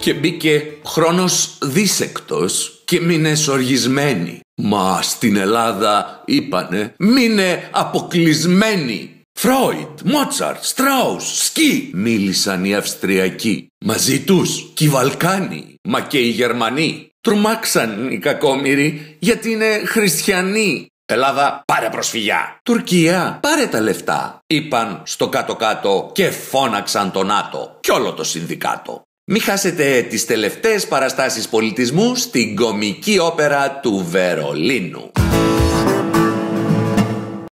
Και μπήκε χρόνος δίσεκτος και μείνε οργισμένη. Μα στην Ελλάδα είπανε μείνε αποκλεισμένη. Φρόιντ, Μότσαρτ, Στράους, Σκι, μίλησαν οι Αυστριακοί. Μαζί τους και οι Βαλκάνοι, μα και οι Γερμανοί. Τρομάξαν οι κακόμοιροι γιατί είναι χριστιανοί. Ελλάδα, πάρε προσφυγιά. Τουρκία, πάρε τα λεφτά. Είπαν στο κάτω-κάτω και φώναξαν το ΝΑΤΟ κι όλο το συνδικάτο. Μη χάσετε τις τελευταίες παραστάσεις πολιτισμού στην κομική όπερα του Βερολίνου.